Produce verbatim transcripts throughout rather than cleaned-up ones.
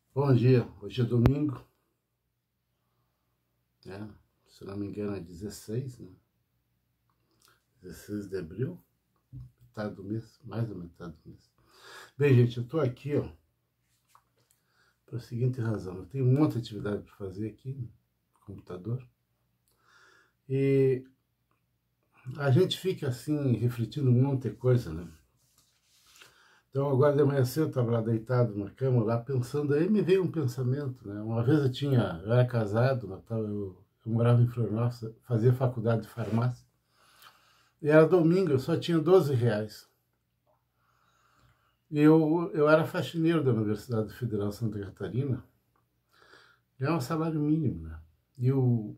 Bom dia, hoje é domingo, né? Se não me engano é dezesseis, né? dezesseis de abril, metade do mês, mais da metade do mês. Bem, gente, eu tô aqui, ó, pela seguinte razão. Eu tenho um monte de atividade para fazer aqui no computador e a gente fica assim, refletindo um monte de coisa, né? Então, agora de manhã cedo eu estava lá deitado na cama, lá pensando, aí me veio um pensamento, né? Uma vez eu tinha, eu era casado, Natal, eu, eu morava em Florianópolis, fazia faculdade de farmácia, e era domingo, eu só tinha doze reais. E eu, eu era faxineiro da Universidade Federal de Santa Catarina, é um salário mínimo, né? E, o,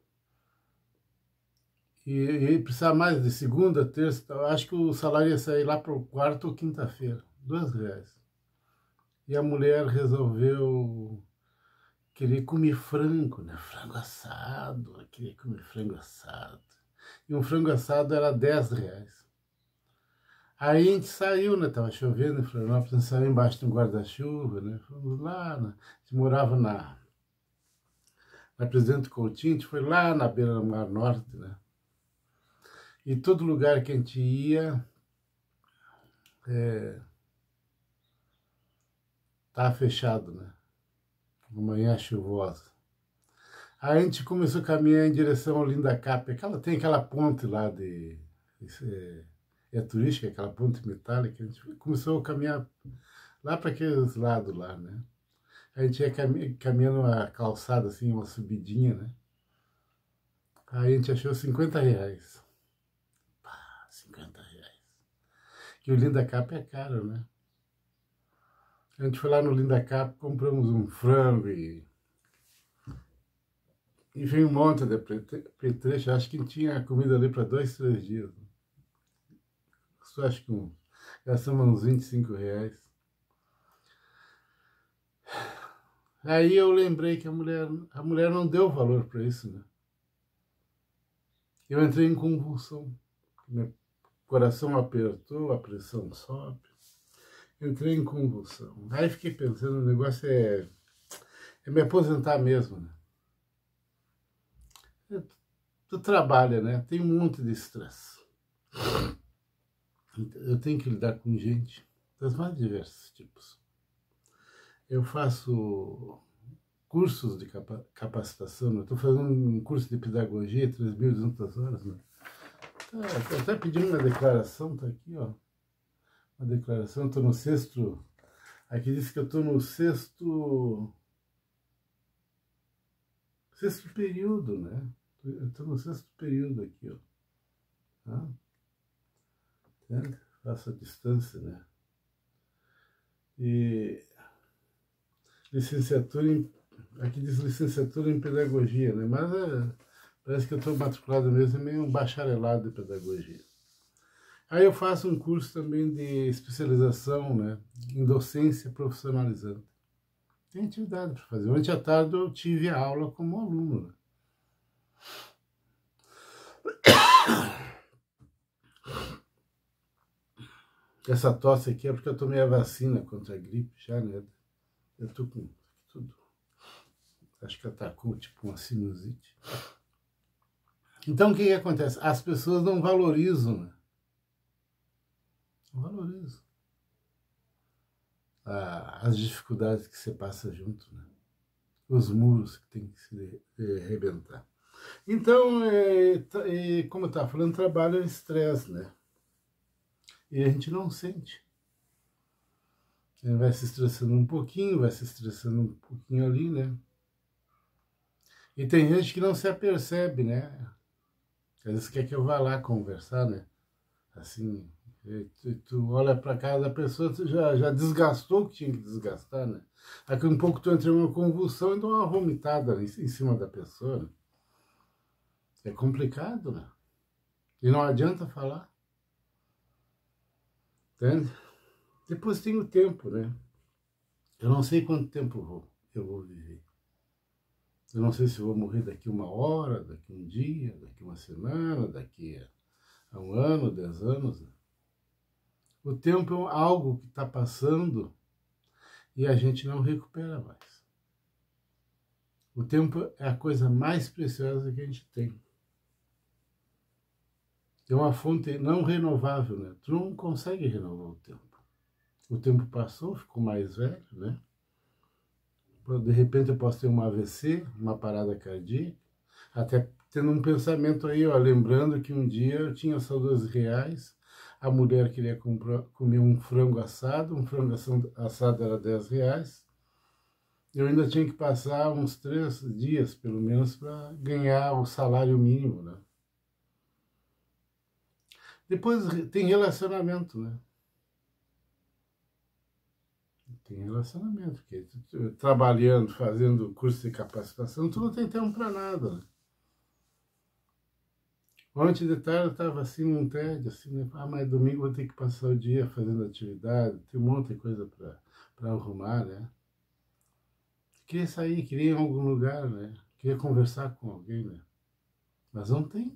e, e precisava mais de segunda, terça, eu acho que o salário ia sair lá para o quarto ou quinta-feira, dois reais. E a mulher resolveu querer comer frango, né? Frango assado, ela queria comer frango assado. E um frango assado era dez reais. Aí a gente saiu, né? Tava chovendo em Florianópolis, a gente saiu embaixo de um guarda-chuva, né? Fomos lá, né? A gente morava na, na Presidente Coutinho, a gente foi lá na beira do Mar Norte, né? E todo lugar que a gente ia, é, tava fechado, né? Uma manhã chuvosa. Aí a gente começou a caminhar em direção ao Linda Cap, aquela, tem aquela ponte lá de... É, é turística, aquela ponte metálica, a gente começou a caminhar lá para aqueles lados lá, né? A gente ia caminhando uma calçada, assim, uma subidinha, né? Aí a gente achou cinquenta reais. Pá, cinquenta reais. Que o Linda Cap é caro, né? A gente foi lá no Linda Cap, compramos um frango e... E veio um monte de petrecho. Acho que tinha comida ali para dois, três dias. Só acho que um, gastamos uns vinte e cinco reais. Aí eu lembrei que a mulher, a mulher não deu valor para isso, né? Eu entrei em convulsão. Meu coração apertou, a pressão sobe. Entrei em convulsão. Aí fiquei pensando, o negócio é, é me aposentar mesmo, né? Tu trabalha, né? Tem um monte de estresse. Eu tenho que lidar com gente das mais diversos tipos. Eu faço cursos de capacitação, estou fazendo um curso de pedagogia, três mil e duzentas horas, né? Tá, até pedindo uma declaração, tá aqui, ó. Uma declaração, estou no sexto... Aqui diz que eu estou no sexto... Sexto período, né? Eu estou no sexto período aqui, ó. Tá? Entende? Faço a distância, né? E... Licenciatura em... Aqui diz licenciatura em pedagogia, né? Mas é... parece que eu estou matriculado mesmo, é meio um bacharelado de pedagogia. Aí eu faço um curso também de especialização, né, em docência profissionalizante. Tem atividade para fazer. Ontem à tarde eu tive a aula como aluno, né? Essa tosse aqui é porque eu tomei a vacina contra a gripe já, né? Eu tô com tudo. Acho que atacou tipo uma sinusite. Então o que, que acontece? As pessoas não valorizam, né? Não valorizam as dificuldades que você passa junto, né? Os muros que tem que se arrebentar. Então, é, é, como eu estava falando, trabalho é estresse, né? E a gente não sente. Ele vai se estressando um pouquinho, vai se estressando um pouquinho ali, né? E tem gente que não se apercebe, né? Às vezes quer que eu vá lá conversar, né? Assim, tu, tu olha para cara da pessoa, tu já, já desgastou o que tinha que desgastar, né? Daqui um pouco tu entra em uma convulsão e dá uma vomitada em, em cima da pessoa, né? É complicado, né? E não adianta falar. Entende? Depois tem o tempo, né? Eu não sei quanto tempo eu vou, eu vou viver. Eu não sei se eu vou morrer daqui uma hora, daqui um dia, daqui uma semana, daqui a um ano, dez anos. O tempo é algo que está passando e a gente não recupera mais. O tempo é a coisa mais preciosa que a gente tem. É uma fonte não renovável, né? Tu não consegue renovar o tempo. O tempo passou, ficou mais velho, né? De repente eu posso ter um A V C, uma parada cardíaca, até tendo um pensamento aí, ó, lembrando que um dia eu tinha só doze reais, a mulher queria comprar, comer um frango assado, um frango assado era dez reais, eu ainda tinha que passar uns três dias, pelo menos, para ganhar o salário mínimo, né? Depois tem relacionamento, né? Tem relacionamento, porque trabalhando, fazendo curso de capacitação, tu não tem tempo para nada, né? Ontem de tarde eu estava assim num tédio, assim, né? Ah, mas domingo vou ter que passar o dia fazendo atividade, tem um monte de coisa para arrumar, né? Queria sair, queria ir em algum lugar, né? Queria conversar com alguém, né? Mas não tem.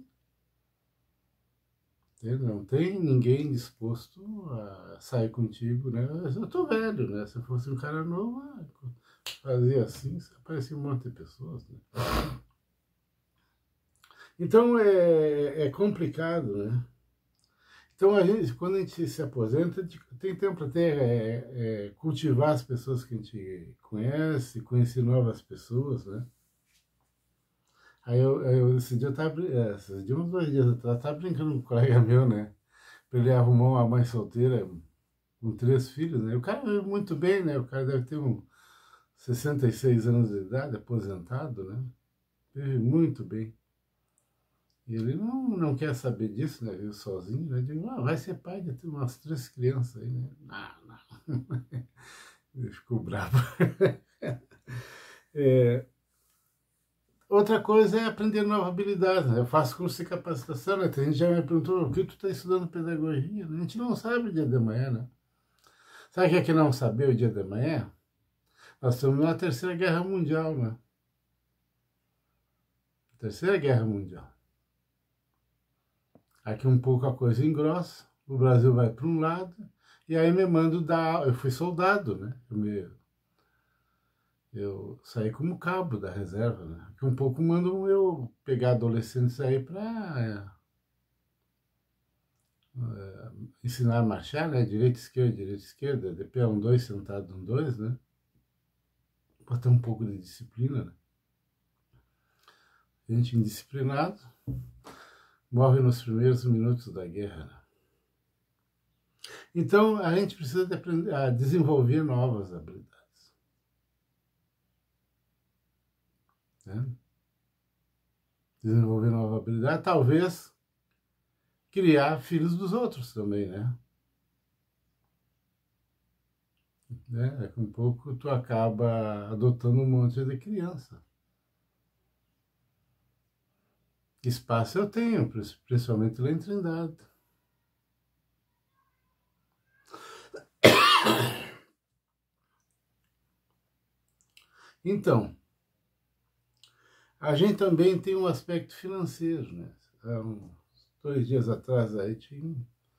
Não tem ninguém disposto a sair contigo, né? Eu tô velho, né? Se eu fosse um cara novo, fazia assim, aparecia um monte de pessoas, né? Então é, é complicado, né? Então a gente, quando a gente se aposenta, a gente tem tempo para ter, é, é, cultivar as pessoas que a gente conhece, conhecer novas pessoas, né? Aí eu, eu esse dia eu tava, esses dias, uns dois dias atrás, eu tava brincando com um colega meu, né? Pra ele arrumar uma mãe solteira com três filhos, né? O cara vive muito bem, né? O cara deve ter uns sessenta e seis anos de idade, aposentado, né? Vive muito bem. E ele não, não quer saber disso, né? Vive sozinho, né? Eu digo, ah, vai ser pai de ter umas três crianças aí, né? Não, não. Ele ficou bravo. É, outra coisa é aprender nova habilidade, né? Eu faço curso de capacitação, né? Tem gente já me perguntou, por que tu está estudando pedagogia? A gente não sabe o dia de manhã, né? Sabe o que é que não saber o dia de manhã? Nós estamos na Terceira Guerra Mundial, né? Terceira Guerra Mundial. Aqui um pouco a coisa engrossa, o Brasil vai para um lado, e aí me mando dar... Eu fui soldado, né? Eu, me, eu saí como cabo da reserva, né? Aqui um pouco mandam eu pegar adolescentes aí para... É, ensinar a marchar, né? Direita, esquerda, direita, esquerda, de pé um dois, sentado um dois, né? Para ter um pouco de disciplina, né? Gente indisciplinado morre nos primeiros minutos da guerra, né? Então, a gente precisa de aprender a desenvolver novas habilidades, né? Desenvolver nova habilidade, talvez criar filhos dos outros também, né? né? É que um pouco tu acaba adotando um monte de criança. Espaço eu tenho, principalmente lá em Trindade. Então, a gente também tem um aspecto financeiro, né? Há uns dois dias atrás aí tinha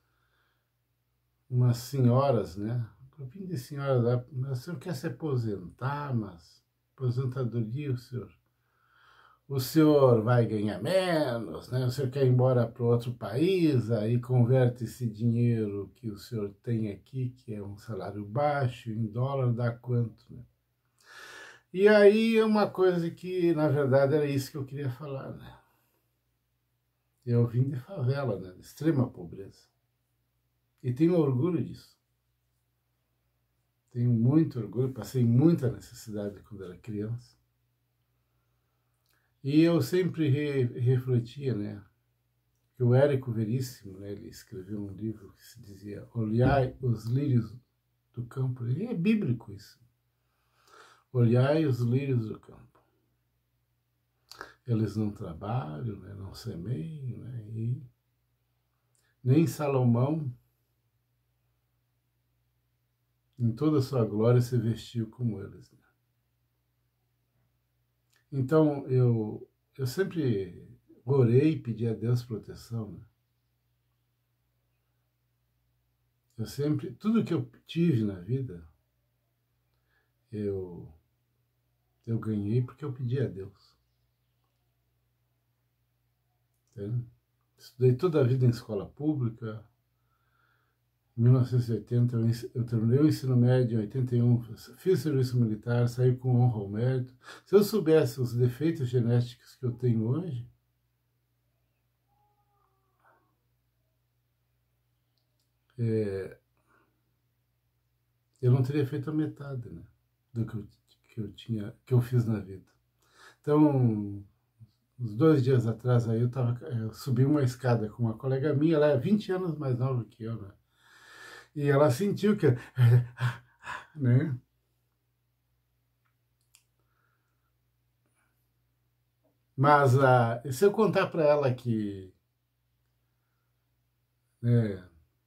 umas senhoras, né? Um grupinho de senhoras, mas o senhor quer se aposentar, mas aposentadoria, o senhor, o senhor vai ganhar menos, né? O senhor quer ir embora para outro país, aí converte esse dinheiro que o senhor tem aqui, que é um salário baixo, em dólar, dá quanto, né? E aí é uma coisa que, na verdade, era isso que eu queria falar, né? Eu vim de favela, né? De extrema pobreza. E tenho orgulho disso. Tenho muito orgulho, passei muita necessidade quando era criança. E eu sempre re, refletia, né? Que o Érico Veríssimo, né? Ele escreveu um livro que se dizia Olhai os lírios do campo. E é bíblico isso. Olhai os lírios do campo. Eles não trabalham, né? Não semeiam, né? E nem Salomão, em toda a sua glória, se vestiu como eles. Né? Então, eu, eu sempre orei e pedi a Deus proteção. Né? Eu sempre, tudo que eu tive na vida, eu, eu ganhei porque eu pedi a Deus. Entende? Estudei toda a vida em escola pública. Em mil novecentos e oitenta, eu, eu terminei o ensino médio em oitenta e um, fiz serviço militar, saí com honra ao mérito. Se eu soubesse os defeitos genéticos que eu tenho hoje, é, eu não teria feito a metade, né, do que eu, que eu tinha, que eu fiz na vida. Então, uns dois dias atrás aí eu, tava, eu subi uma escada com uma colega minha, ela é vinte anos mais nova que eu, né? E ela sentiu que, né? Mas uh, se eu contar para ela que, né,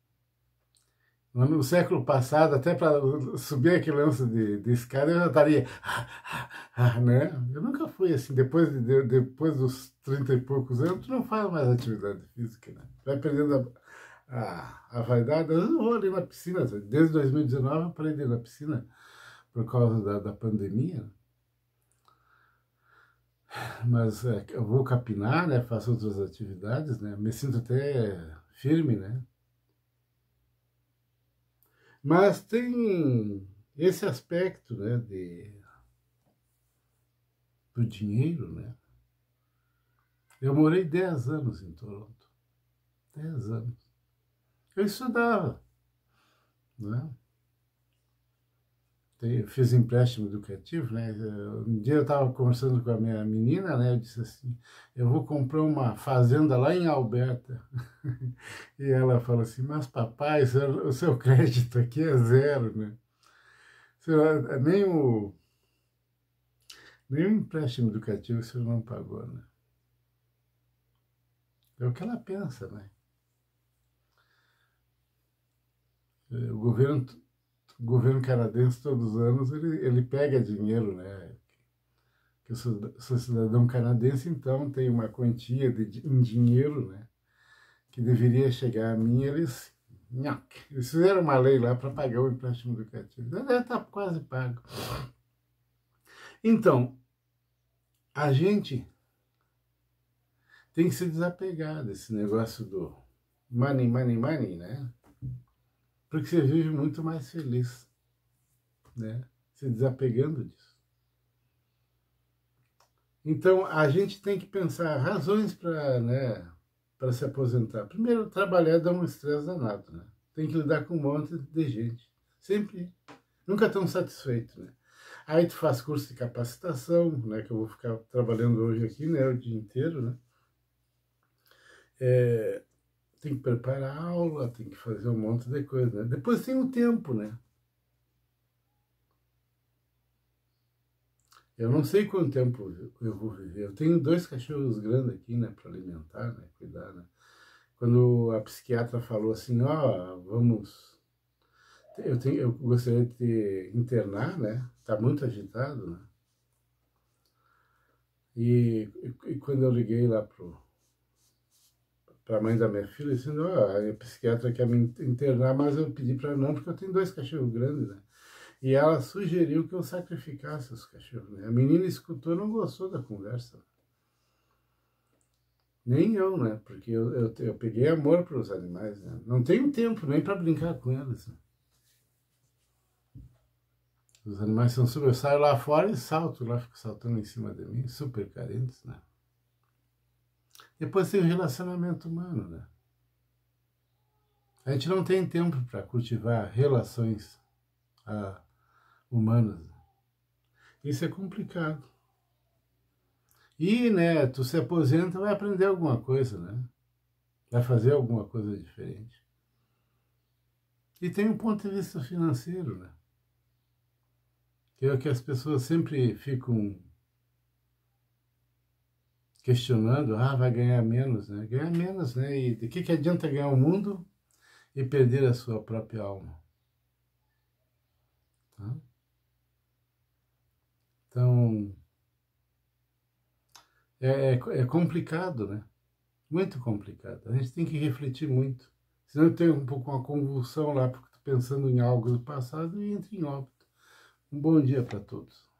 no século passado, até para subir aquele lance de, de escada, eu já estaria, né? Eu nunca fui assim, depois, de, depois dos trinta e poucos anos, tu não faz mais atividade física, né? Vai perdendo a, a, a vaidade. Eu não vou ali na piscina, desde dois mil e dezenove eu parei de ir na piscina por causa da, da pandemia. Mas é, eu vou capinar, né? Faço outras atividades, né? Me sinto até firme, né? Mas tem esse aspecto, né, de, do dinheiro, né? Eu morei dez anos em Toronto. Dez anos. Eu estudava, né? Eu fiz empréstimo educativo, né? Um dia eu estava conversando com a minha menina, né? Eu disse assim, eu vou comprar uma fazenda lá em Alberta. E ela falou assim, mas papai, o seu crédito aqui é zero, né? Nem o, nem o empréstimo educativo o senhor não pagou, né? É o que ela pensa, né? O governo, o governo canadense, todos os anos, ele, ele pega dinheiro, né? Que eu sou, sou cidadão canadense, então tem uma quantia de, em dinheiro, né? Que deveria chegar a mim, eles... Eles fizeram uma lei lá para pagar o empréstimo educativo. Já está quase pago. Então, a gente tem que se desapegar desse negócio do money, money, money, né? Porque você vive muito mais feliz, né? Se desapegando disso. Então, a gente tem que pensar razões para, né, para se aposentar. Primeiro, trabalhar dá um estresse danado, né? Tem que lidar com um monte de gente. Sempre, nunca tão satisfeito, né? Aí tu faz curso de capacitação, né? Que eu vou ficar trabalhando hoje aqui, né? O dia inteiro, né? É, tem que preparar aula, tem que fazer um monte de coisa, né? Depois tem o tempo, né? Eu não sei quanto tempo eu vou viver. Eu tenho dois cachorros grandes aqui, né? Para alimentar, né? Cuidar, né? Quando a psiquiatra falou assim, ó, oh, vamos... Eu, tenho, eu gostaria de te internar, né? Tá muito agitado, né? E, e, e quando eu liguei lá pro para a mãe da minha filha, dizendo, ó, a psiquiatra quer me internar, mas eu pedi para não, porque eu tenho dois cachorros grandes, né? E ela sugeriu que eu sacrificasse os cachorros, né? A menina escutou e não gostou da conversa. Nem eu, né? Porque eu, eu, eu peguei amor para os animais, né? Não tenho tempo nem para brincar com eles. Né? Os animais são super... Eu saio lá fora e salto lá, fico saltando em cima de mim, super carentes, né? Depois tem o relacionamento humano, né? A gente não tem tempo para cultivar relações ah, humanas. Isso é complicado. E, né, tu se aposenta, vai aprender alguma coisa, né? Vai fazer alguma coisa diferente. E tem um ponto de vista financeiro, né? Que é o que as pessoas sempre ficam questionando, ah, vai ganhar menos, né? Ganhar menos, né? E de que, que adianta ganhar o mundo e perder a sua própria alma? Tá? Então, é, é, é complicado, né? Muito complicado. A gente tem que refletir muito. Senão tem um pouco uma convulsão lá, porque estou pensando em algo do passado e entra em óbito. Um bom dia para todos.